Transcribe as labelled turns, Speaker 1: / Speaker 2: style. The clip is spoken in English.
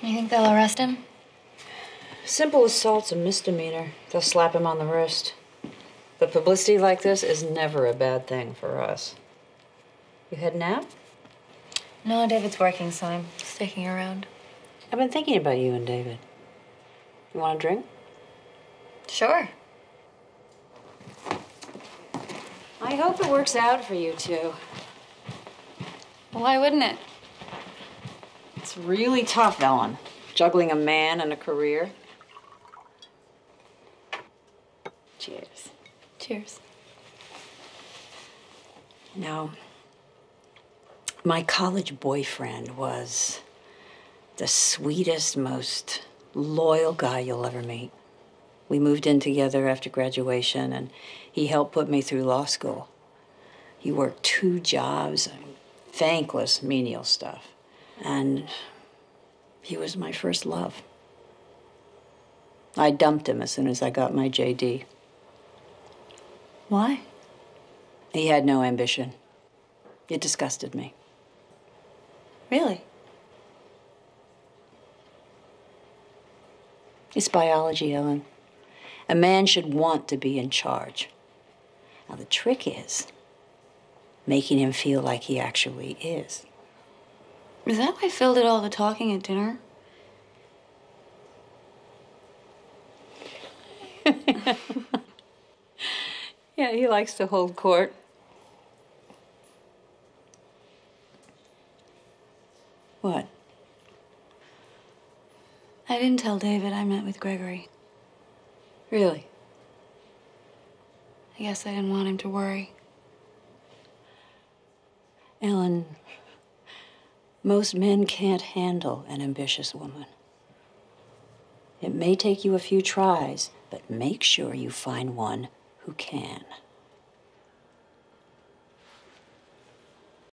Speaker 1: You think they'll arrest him?
Speaker 2: Simple assault's a misdemeanor. They'll slap him on the wrist. But publicity like this is never a bad thing for us. You heading out?
Speaker 1: No, David's working, so I'm sticking around.
Speaker 2: I've been thinking about you and David. You want a drink?
Speaker 1: Sure.
Speaker 2: I hope it works out for you two.
Speaker 1: Why wouldn't it?
Speaker 2: It's really tough, Ellen, juggling a man and a career. Cheers.
Speaker 1: Cheers.
Speaker 2: Now, my college boyfriend was the sweetest, most loyal guy you'll ever meet. We moved in together after graduation, and he helped put me through law school. He worked 2 jobs, thankless, menial stuff. And he was my first love. I dumped him as soon as I got my JD.
Speaker 1: Why?
Speaker 2: He had no ambition. It disgusted me.
Speaker 1: Really?
Speaker 2: It's biology, Ellen. A man should want to be in charge. Now, the trick is making him feel like he actually is.
Speaker 1: Is that why Phil did all the talking at dinner?
Speaker 2: Yeah, he likes to hold court. What?
Speaker 1: I didn't tell David I met with Gregory.
Speaker 2: Really?
Speaker 1: I guess I didn't want him to worry.
Speaker 2: Ellen, most men can't handle an ambitious woman. It may take you a few tries, but make sure you find one who can.